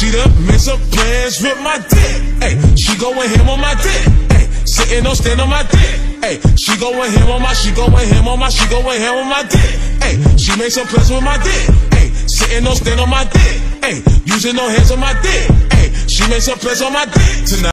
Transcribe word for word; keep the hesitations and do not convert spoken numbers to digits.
She done made some plans with my dick. Hey, she going ham on my dick. Hey, sitting on stand on my dick. Hey, she going ham on my, she going ham on my, she going ham on my dick. Hey, she made some plans with my dick. Hey, sitting on stand on my dick. Hey, using no hands on my dick. Hey, she made some plans on my dick tonight.